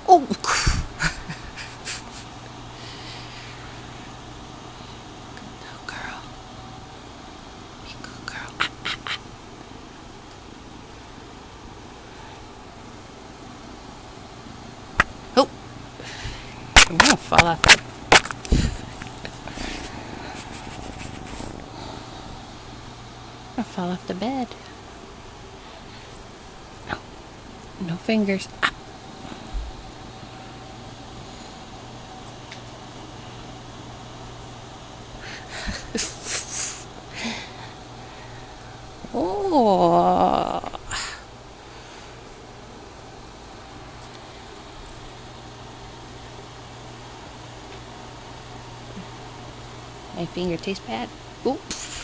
Oh! Good girl. Be a good girl. Oh! I'm gonna fall off. I'm gonna fall off the bed. No, no fingers. Ah. Oh. My finger tastes bad. Oops.